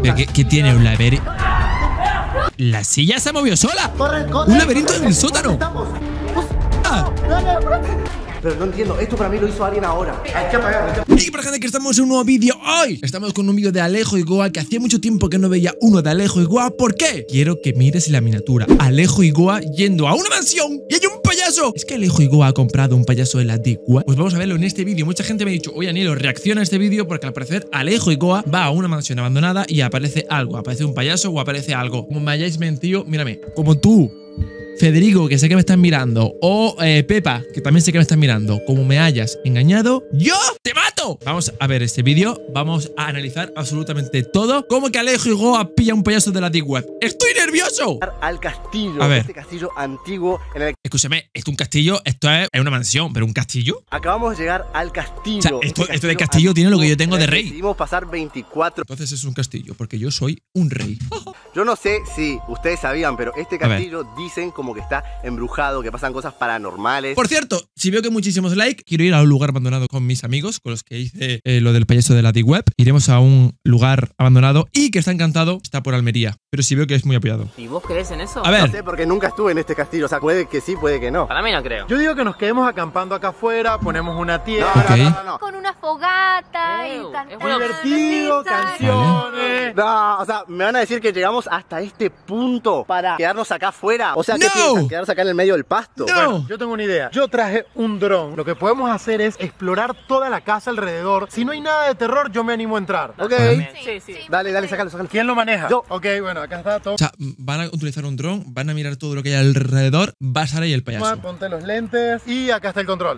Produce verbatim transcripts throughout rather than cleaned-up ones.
¿Pero qué, qué tiene un laberinto? La silla se movió sola. Corre, corre, Un laberinto en el corre, sótano. estamos. Ah. Pero no entiendo, esto para mí lo hizo alguien ahora. Hay que apagar. Y para gente que estamos en un nuevo vídeo hoy. Estamos con un vídeo de Alejo y Goa, que hacía mucho tiempo que no veía uno de Alejo y Goa. ¿Por qué? Quiero que mires la miniatura. Alejo y Goa yendo a una mansión y hay un payaso. ¿Es que Alejo y Goa ha comprado un payaso de la Deep Web? Pues vamos a verlo en este vídeo. Mucha gente me ha dicho, oye Anilo, reacciona a este vídeo porque al parecer Alejo y Goa va a una mansión abandonada y aparece algo. Aparece un payaso o aparece algo. Como me hayáis mentido, mírame. Como tú, Federico, que sé que me están mirando, o eh, Pepa, que también sé que me están mirando, como me hayas engañado, ¡yo te mato! Vamos a ver este vídeo, vamos a analizar absolutamente todo. Como que Alejo y Goa pilla un payaso de la Deep Web. ¡Estoy nervioso! Al castillo, A ver. este castillo antiguo en el... Escúchame, esto es un castillo, esto es una mansión, pero un castillo. Acabamos de llegar al castillo. O sea, esto, Este esto de castillo tiene lo que yo tengo de rey. Decidimos pasar veinticuatro. Entonces es un castillo, porque yo soy un rey. Yo no sé si ustedes sabían, pero este castillo dicen como que está embrujado, que pasan cosas paranormales. Por cierto, si veo que muchísimos likes, quiero ir a un lugar abandonado con mis amigos, con los que hice eh, lo del payaso de la Deep Web. Iremos a un lugar abandonado y que está encantado, está por Almería. Pero si veo que es muy apoyado. ¿Y vos crees en eso? A ver. No sé, porque nunca estuve en este castillo. O sea, puede que sí, puede que no. Para mí no creo. Yo digo que nos quedemos acampando acá afuera, ponemos una No, tierra, Ok. no, no, no, no. Con una fogata Ew, y es cantando. bueno. divertido, canciones. No, o sea, me van a decir que llegamos hasta este punto para quedarnos acá afuera. O sea, ¿qué No. piensan? ¿Quedarse acá en el medio del pasto? No. Bueno, yo tengo una idea. Yo traje un dron. Lo que podemos hacer es explorar toda la casa alrededor. Si no hay nada de terror, yo me animo a entrar. Ok. Sí, sí. Dale, dale, sácalo, sácalo. ¿Quién lo maneja? Yo. Ok, bueno, acá está todo. O sea, van a utilizar un dron, van a mirar todo lo que hay alrededor, va a estar ahí el payaso. Ponte los lentes y acá está el control.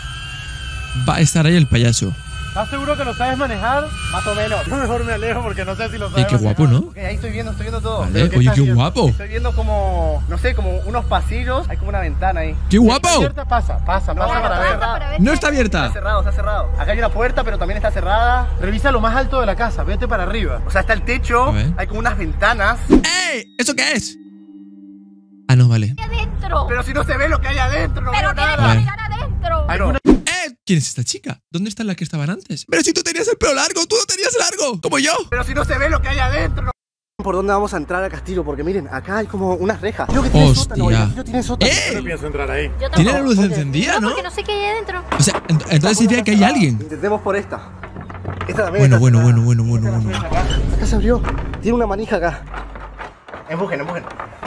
Va a estar ahí el payaso. ¿Estás seguro que lo sabes manejar? Más o menos. Yo mejor me alejo porque no sé si lo Ey, sabes qué guapo, manejar. ¿no? Ok, ahí estoy viendo, estoy viendo todo. Vale, ¿Pero qué oye, estás qué viendo? guapo. Estoy viendo como, no sé, como unos pasillos. Hay como una ventana ahí. ¡Qué guapo! Abierta, pasa, pasa, No, pasa no, para no, ver. no. Para ver No qué está hay. Está abierta. cerrado, está cerrado. Acá hay una puerta, pero también está cerrada. Revisa lo más alto de la casa, vete para arriba. O sea, está el techo. A ver. Hay como unas ventanas. ¡Ey! ¿Eso qué es? Ah, no, vale. Adentro. Pero si no se ve lo que hay adentro, no Pero veo tiene nada. que mirar adentro. ¿Alguna ¡Eh! ¿Quién es esta chica? ¿Dónde están las que estaban antes? Pero si tú tenías el pelo largo, tú lo tenías largo, como yo. Pero si no se ve lo que hay adentro. No. ¿Por dónde vamos a entrar al castillo? Porque miren, acá hay como unas rejas. Creo que tiene Hostia. sótano, el castillo tiene sótano. No ¡Eh! pienso entrar ahí? Yo Tiene la tampoco. luz encendida, No, ¿no? porque no sé qué hay adentro. O sea, ent- entonces significa que hay alguien. Intentemos por esta. Esta también Bueno, está bueno, cerrada. bueno, bueno, bueno, bueno. Acá se abrió. Tiene una manija acá. Empujen, empujen.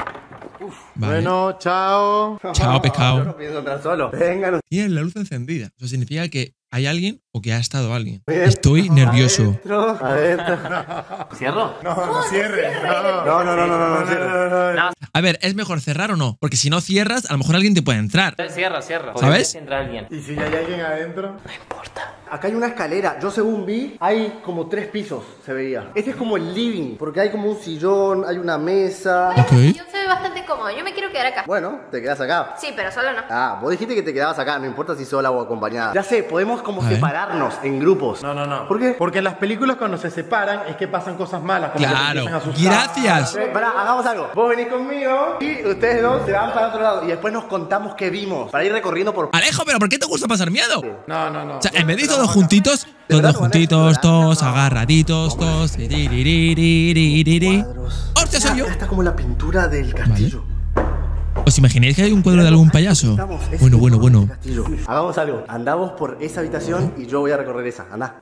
Vale. Bueno, chao. Chao, Yo pescado. no pienso entrar solo. Vengan. Tiene la luz encendida. Eso significa que hay alguien o que ha estado alguien. Bien. Estoy nervioso. Adentro, adentro. ¿Cierro? No, no cierres. No, No, no, no, no, no, no, cierre. No, A ver, ¿es mejor cerrar o no? Porque si no cierras, a lo mejor alguien te puede entrar. cierra, cierra. ¿Sabes? Si entra alguien. ¿Y si hay alguien adentro? Acá hay una escalera. Yo según vi, hay como tres pisos, se veía. Este es como el living, porque hay como un sillón, hay una mesa. Ok. Yo soy bastante cómodo. Yo me quiero quedar acá. Bueno, te quedas acá. Sí, pero solo no. Ah, vos dijiste que te quedabas acá, no importa si sola o acompañada. Ya sé, podemos como A ver. separarnos en grupos. No, no, no. ¿Por qué? Porque en las películas cuando se separan es que pasan cosas malas. Como que te Claro. empiezan a asustar. Gracias. Eh, Pará, hagamos algo. Vos venís conmigo y ustedes dos se van para otro lado. Y después nos contamos qué vimos. Para ir recorriendo por... Alejo, ¿pero por qué te gusta pasar miedo? No, no, no. O sea, en vez de ir todos juntitos, ¿De verdad todos lo van a juntitos, explorar? todos agarraditos, todos. Tiriririririririri. Cuadros. ¡Hostia, soy yo! Acá está como la pintura del castillo. ¿Os imagináis que hay un cuadro de algún payaso? Estamos, es Bueno, el bueno, cuadro del bueno. castillo. Hagamos algo. Andamos por esa habitación y yo voy a recorrer esa. Andá.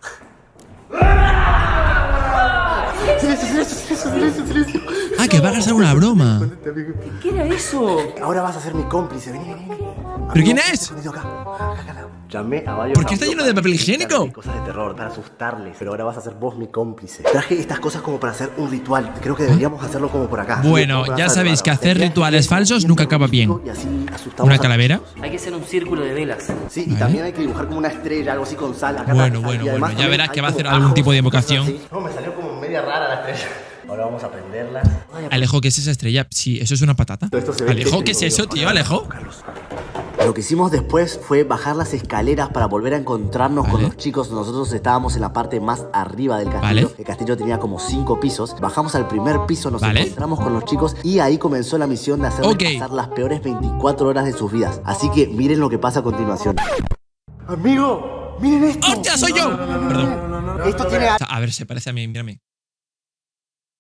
Silencio, silencio, silencio, silencio, silencio. Ah, que va a gastar una broma. ¿Qué era eso? Ahora vas a ser mi cómplice. Vení, vení, vení. ¿Pero quién Amigo, es? escondido acá. Acá, acá, acá. Llamé a varios. ¿Por qué está amigos lleno de para papel higiénico? contarles Cosas de terror para asustarles. Pero ahora vas a ser vos mi cómplice. Traje estas cosas como para hacer un ritual. Creo que deberíamos hacerlo como por acá. Bueno, Sí, como ya para sabéis hacer que raro. hacer Te quedas rituales quieto, falsos quieto, nunca acaba bien. y así asustamos ¿Una a- calavera? Hay que hacer un círculo de velas. Sí, y Vale. también hay que dibujar como una estrella, algo así con sal. Acá Bueno, está- bueno, y además bueno, ya también verás hay que va a como hacer algún ajos, tipo de cosas invocación. así. No, me salió como media rara la estrella. Ahora vamos a prenderla. Alejo, ¿qué es esa estrella? Sí, eso es una patata. Esto se ve Alejo, ¿qué tétrico, es eso, digo. tío? Alejo. Carlos. Lo que hicimos después fue bajar las escaleras para volver a encontrarnos con Vale. los chicos. Nosotros estábamos en la parte más arriba del castillo. Vale. El castillo tenía como cinco pisos. Bajamos al primer piso, nos Vale. encontramos con los chicos y ahí comenzó la misión de hacerles Ok. pasar las peores veinticuatro horas de sus vidas. Así que miren lo que pasa a continuación. Amigo, miren esto. ¡Hostia, soy yo! Perdón. Esto tiene O sea, a ver, se parece a mí, mírame.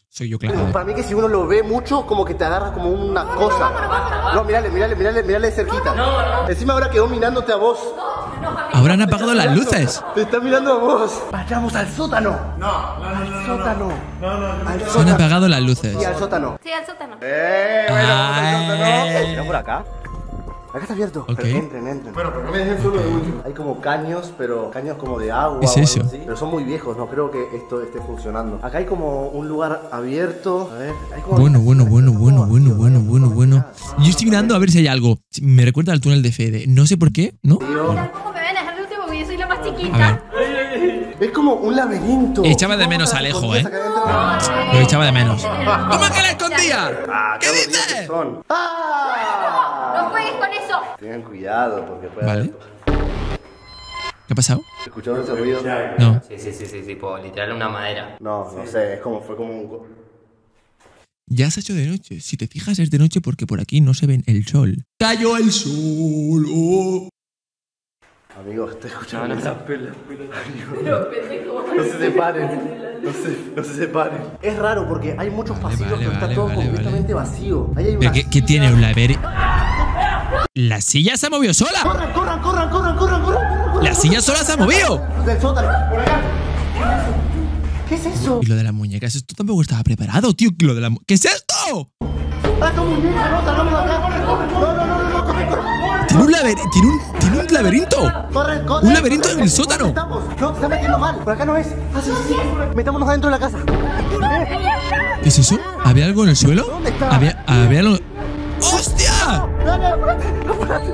Soy yo, claro. Para mí que si uno lo ve mucho, como que te agarra como una cosa. No, mírale, mírale, mírale, mírale de cerquita. Encima ahora quedó mirándote a vos. Ahora han apagado las luces. Te está mirando a vos. Vayamos al sótano. No, no, no, no. Al sótano. No, no, no. Al Se han sótano. apagado las luces. Sí, al sótano. Sí, al sótano. Eh, bueno, vamos al sótano. Ay. ¿Está por acá? Acá está abierto. Ok. Pero entren, entren. Bueno, pero no me dejen solo de último. Hay como caños, pero caños como de agua. ¿Qué es o algo eso? así. Pero son muy viejos, no creo que esto esté funcionando. Acá hay como un lugar abierto. A ver, hay como. Bueno, bueno, bueno, bueno, bueno, bueno, bueno, bueno. Yo estoy mirando a ver si hay algo. Me recuerda al túnel de Fede. No sé por qué, ¿no? Tampoco me van a dejar el último porque yo soy la más A chiquita. ver. Es como un laberinto. Echaba de menos a Alejo, ¿eh? Lo echaba de menos. ¿Cómo que la escondía? Ah, ¿Qué aburridos dices? que son. ¡Ah! No juegues con eso. Tengan cuidado porque puede Vale. haber- ¿Qué ha pasado? ¿Escucharon ese ruido? No. Sí, sí, sí, sí, tipo, literal una madera. No, no sé, es como, fue como un... Ya se ha hecho de noche. Si te fijas es de noche porque por aquí no se ve el sol. ¡Cayó el sol! Oh. Amigos, te No, escuchando. no, esa- no. No se separen. No se, no se separen. Es raro porque hay muchos Vale, pasillos, vale, pero está vale, todo vale, completamente vacío. Ahí hay ¿Pero una qué, qué silla. tiene un laberinto? La silla se ha movido sola. ¡Corran, corran, corran, corran, corran, corran! corran. La silla sola se ha movido. Del sótano, por acá. ¿Qué es eso? Y lo de las muñecas, esto tampoco estaba preparado, tío. Lo de la mu- ¿Qué es esto? ¡Ah, son muñecas! ¡No, salgamos de acá! ¡No, no, no, no! ¡Corre, corre! Tiene un, laber- tiene un, tiene un laberinto. ¡Corre, corre! Un laberinto en el sótano. Estamos. No, te está metiendo mal. Por acá no es. Ah, sí, sí, sí. Metámonos adentro de la casa. ¿Qué es eso? ¿Había algo en el suelo? ¿Dónde está? Había, había algo... ¡Hostia! Dale, apúrate, apúrate.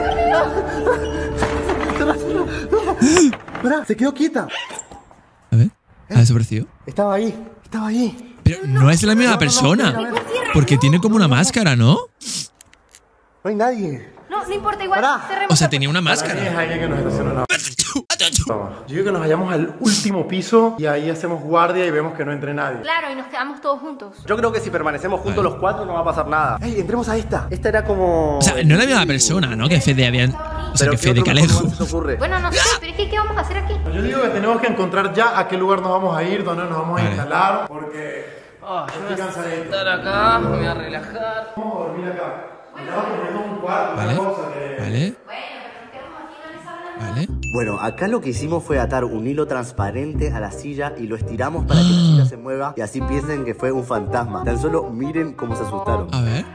Pará, se quedó quieta. A ver, ¿ha desaparecido? Estaba ahí, estaba ahí. Pero no es la misma persona. Porque tiene como una máscara, ¿no? No hay nadie. No, no importa, igual. Pará. cerremos O sea, la tenía una máscara. Es alguien que nos está haciendo una... Yo digo que nos vayamos al último piso y ahí hacemos guardia y vemos que no entre nadie. Claro, y nos quedamos todos juntos. Yo creo que si permanecemos juntos Vale. los cuatro no va a pasar nada. Ey, entremos a esta. Esta era como... O sea, no es la misma persona, ¿no? Que Fede habían... O sea, Pero que ¿qué Fede otro Calejo. mejor se te ocurre? Bueno, no sé, pero es que ¿qué vamos a hacer aquí? Yo digo que tenemos que encontrar ya a qué lugar nos vamos a ir, dónde nos vamos a Vale. instalar, porque Ah, yo me estoy voy a cansadito. sentar acá, me voy a relajar. Vamos a dormir acá. Estamos poniendo un cuarto, Vale, una cosa que... vale. Vale. Bueno, acá lo que hicimos fue atar un hilo transparente a la silla y lo estiramos para que la silla se mueva y así piensen que fue un fantasma. Tan solo miren cómo se asustaron. A ver.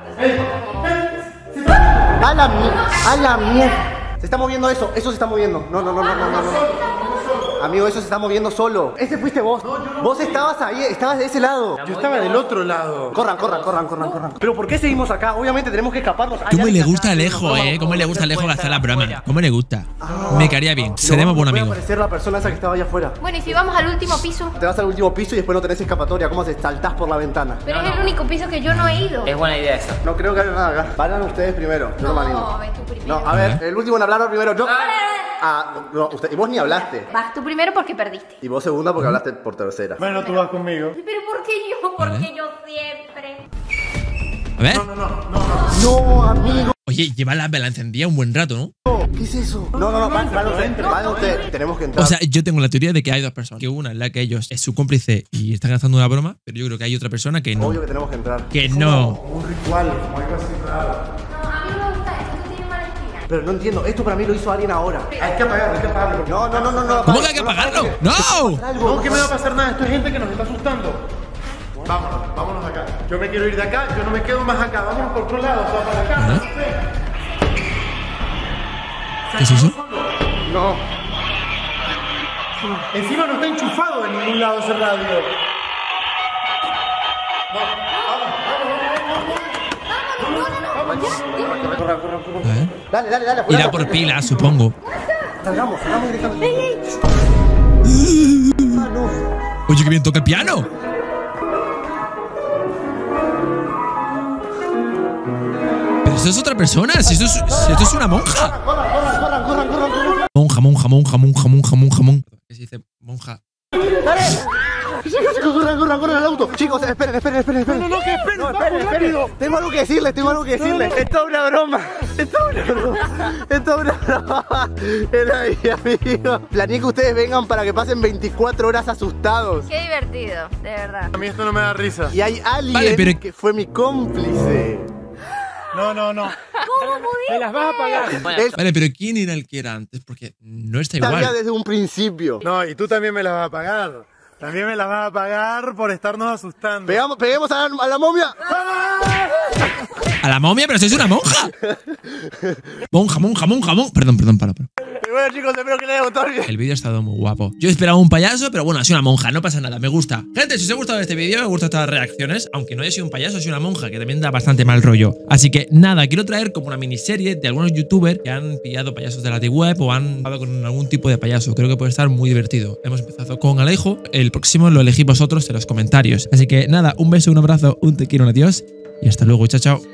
¡A la mierda! ¡A la mierda! Se está moviendo eso, eso se está moviendo. No, no, no, no, no, no. no. Amigo, eso se está moviendo solo. Ese fuiste vos. Vos estabas ahí, estabas de ese lado. Yo estaba del otro lado. Corran, corran, corran, corran, corran. Pero ¿por qué seguimos acá? Obviamente tenemos que escaparnos. Hay ¿Cómo le alguien gusta a acá. Alejo, eh? ¿Cómo le gusta a Alejo gastar la broma? ¿Cómo le gusta? Me caería bien. Seremos buen Puede amigo. aparecer la persona esa que estaba allá afuera. Bueno, y si vamos al último piso. Te vas al último piso y después no tenés escapatoria. ¿Cómo haces? Saltás por la ventana. Pero es el único piso que yo no he ido. Es buena idea esa. No creo que haya nada acá. Vayan ustedes primero. Yo no, me animo. No, ve tú primero. No, a ver, el último en hablar primero. Yo. Ah, no, usted. Y vos ni hablaste. Vas tú primero porque perdiste. Y vos segunda porque hablaste por tercera. Bueno, tú vas conmigo. Pero ¿por qué yo? Vale. Porque yo siempre. A ver. No, no, no, no. No, amigo. Oye, lleva la vela encendida un buen rato, ¿no? ¿Qué es eso? No, no, no, van, van ustedes. Van ustedes. Tenemos que entrar. O sea, yo tengo la teoría de que hay dos personas. Que una es la que ellos es su cómplice y están gastando una broma, pero yo creo que hay otra persona que no. Obvio que tenemos que entrar. Que no. Como un ritual, como algo así raro. No, a mí no me gusta esto. Esto tiene mala espina. Pero no entiendo. Esto para mí lo hizo alguien ahora. Hay que apagarlo, hay que apagarlo. No, no, no, no, no. ¿Cómo que hay que apagarlo? ¡No! No, que me va a pasar nada. Esto es gente que nos está asustando. Vámonos, vámonos de acá. Yo me quiero ir de acá, yo no me quedo más acá. Vámonos por otro lado, o sea, para acá. ¿Vale? no sé. ¿Qué es eso? No. Encima no está enchufado en ningún lado ese radio. No, vamos, Corran, corran, corran, corran. A ver. Dale, dale, dale. apurate. Irá por pila, supongo. Salgamos, salgamos directamente. Ah, no. Oye, que bien toca el piano. Pero esto es otra persona. Si esto es, si esto es una monja. Corran, corran, corran, corran, corran, corran. Monja, monja, monja, monja, monja, monja, monja. ¿Qué se dice? Monja. Dale. chicos, chicos, corran, corran, corran al auto. Chicos, esperen, esperen, esperen, esperen. No, no, que esperen, No, vamos, esperen, esperen. rápido. Tengo algo que decirles, tengo algo que decirles. Esto es una broma. Esto es una broma. Esto es una broma. Era mi amigo. Planeé que ustedes vengan para que pasen veinticuatro horas asustados. Qué divertido, de verdad. A mí esto no me da risa. Y hay alguien Vale, pero- que fue mi cómplice. No, no, no. ¿Cómo pudiste? Me las vas a pagar. Bueno, Él Vale, pero ¿quién era el que era antes? Porque no está sabía igual. desde un principio. No, y tú también me las vas a pagar. También me las vas a pagar por estarnos asustando. Pegamos, peguemos a la, a la momia. A la momia, pero sois una monja. Monja, monja, monja, monja. Perdón, perdón, para, para. Y bueno, chicos, espero que les haya gustado el video. El vídeo ha estado muy guapo. Yo esperaba un payaso, pero bueno, ha sido una monja, no pasa nada, me gusta. Gente, si os ha gustado este vídeo, me gustan estas reacciones, aunque no haya sido un payaso, ha sido una monja, que también da bastante mal rollo. Así que nada, quiero traer como una miniserie de algunos youtubers que han pillado payasos de la D-Web o han estado con algún tipo de payaso. Creo que puede estar muy divertido. Hemos empezado con Alejo, el próximo lo elegís vosotros en los comentarios. Así que nada, un beso, un abrazo, un te quiero, un adiós y hasta luego, chao, chao.